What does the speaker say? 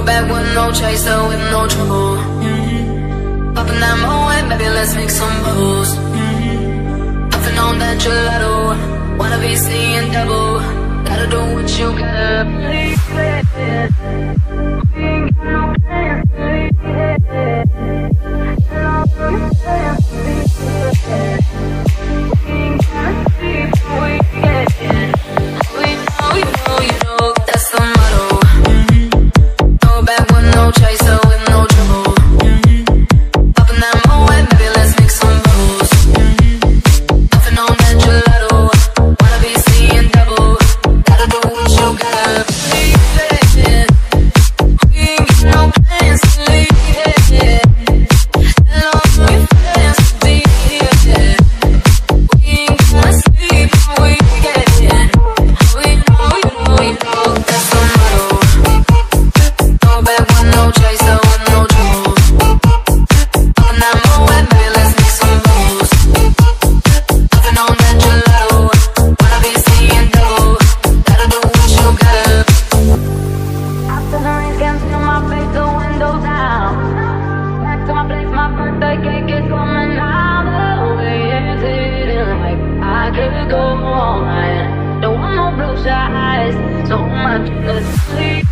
back with no chaser, with no trouble. Popping that Moet, maybe let's make some moves. Puffing on that gelato, wanna be seeing double. Gotta do what you gotta believe it. We ain't got no plans to leave it. We ain't gotta sleep till we get it. We know, you know, that's the motto. Throw it back with no chaser, with no trouble. Popping that Moet, maybe let's make some moves. Puffing on that gelato, wanna be seeing double. Gotta do what you gotta believe it. We ain't got no plans to leave it. And all we plans to be here. We ain't gonna sleep till we get it. We know, that's the motto. Throw it back with no chaser, with no trouble. Popping that Moet, maybe let's make some moves. Puffing on that gelato, wanna be seeing double. Gotta do what you gotta. After the rain scans to my face, the window down. Back to my place, my birthday cake is coming out. Oh, yeah, it's hitting like I could go on. Don't want no blue skies, so much to sleep.